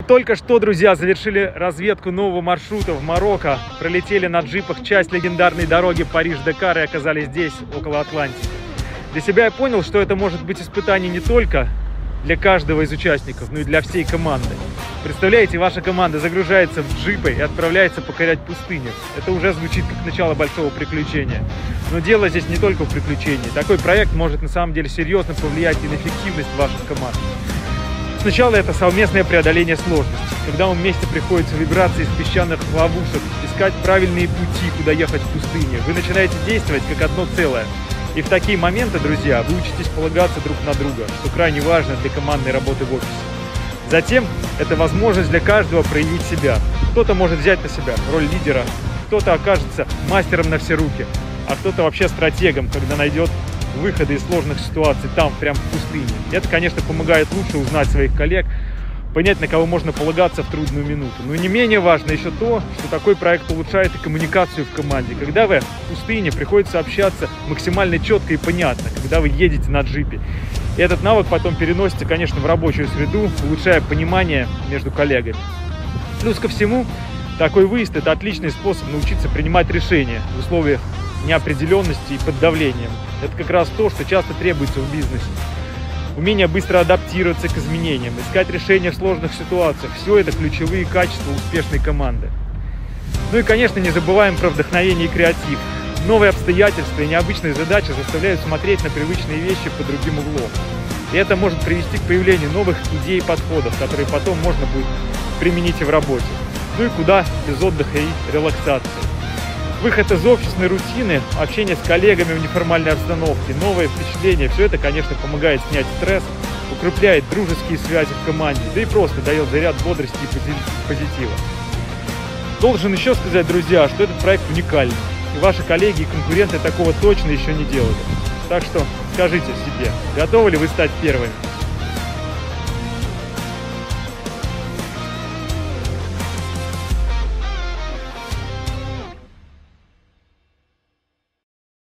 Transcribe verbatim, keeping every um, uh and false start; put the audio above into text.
Только что, друзья, завершили разведку нового маршрута в Марокко, пролетели на джипах часть легендарной дороги Париж-Дакар и оказались здесь, около Атлантики. Для себя я понял, что это может быть испытание не только для каждого из участников, но и для всей команды. Представляете, ваша команда загружается в джипы и отправляется покорять пустыню. Это уже звучит как начало большого приключения. Но дело здесь не только в приключении. Такой проект может на самом деле серьезно повлиять и на эффективность ваших команд. Сначала это совместное преодоление сложностей, когда вам вместе приходится выбираться из песчаных ловушек, искать правильные пути, куда ехать в пустыне. Вы начинаете действовать как одно целое. И в такие моменты, друзья, вы учитесь полагаться друг на друга, что крайне важно для командной работы в офисе. Затем это возможность для каждого проявить себя. Кто-то может взять на себя роль лидера, кто-то окажется мастером на все руки, а кто-то вообще стратегом, когда найдет выходы из сложных ситуаций там, прямо в пустыне. Это, конечно, помогает лучше узнать своих коллег, понять, на кого можно полагаться в трудную минуту. Но не менее важно еще то, что такой проект улучшает и коммуникацию в команде. Когда вы в пустыне, приходится общаться максимально четко и понятно, когда вы едете на джипе. И этот навык потом переносится, конечно, в рабочую среду, улучшая понимание между коллегами. Плюс ко всему, такой выезд – это отличный способ научиться принимать решения в условиях неопределенности и под давлением. Это как раз то, что часто требуется в бизнесе. Умение быстро адаптироваться к изменениям, искать решения в сложных ситуациях – все это ключевые качества успешной команды. Ну и, конечно, не забываем про вдохновение и креатив. Новые обстоятельства и необычные задачи заставляют смотреть на привычные вещи под другим углом. И это может привести к появлению новых идей и подходов, которые потом можно будет применить и в работе. Ну и куда без отдыха и релаксации. Выход из офисной рутины, общение с коллегами в неформальной обстановке, новые впечатления – все это, конечно, помогает снять стресс, укрепляет дружеские связи в команде, да и просто дает заряд бодрости и позитива. Должен еще сказать, друзья, что этот проект уникальный, и ваши коллеги и конкуренты такого точно еще не делали. Так что скажите себе, готовы ли вы стать первыми?